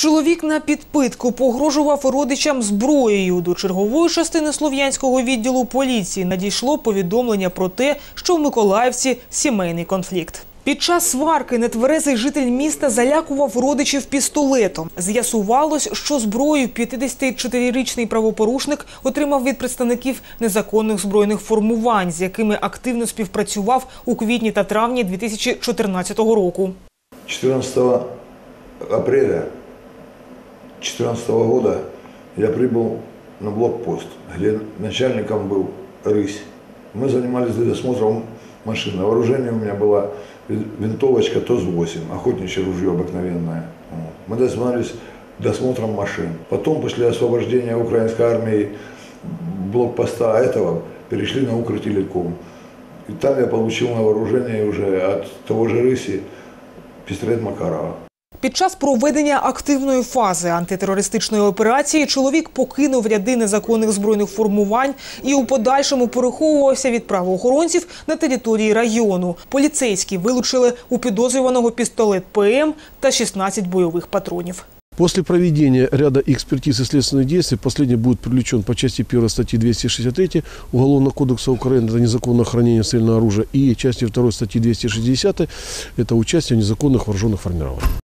Чоловік на підпитку погрожував родичам зброєю. До чергової частини Слов'янського відділу поліції надійшло повідомлення про те, що в Миколаївці сімейний конфлікт. Під час сварки нетверезий житель міста залякував родичів пістолетом. З'ясувалось, що зброю 54-річний правопорушник отримав від представників незаконних збройних формувань, з якими активно співпрацював у квітні та травні 2014 року. 14 апреля 2014 года я прибыл на блокпост, где начальником был Рысь. Мы занимались досмотром машин. На вооружении у меня была винтовочка ТОЗ-8, охотничье ружье обыкновенное. Мы занимались досмотром машин. Потом, после освобождения украинской армии блокпоста этого, перешли на Укртелеком. И там я получил на вооружение уже от того же Рыси пістолет Макарова. Під час проведення активної фази антитерористичної операції чоловік покинув ряди незаконних збройних формувань і у подальшому переховувався від правоохоронців на території району. Поліцейські вилучили у підозрюваного пістолет ПМ та 16 бойових патронів. После проведения ряда экспертиз и следственных действий последний будет привлечен по части 1 статьи 263 Уголовного кодекса Украины – это незаконное хранение стрельного оружия, и части 2 статьи 260 – это участие в незаконных вооруженных формированиях.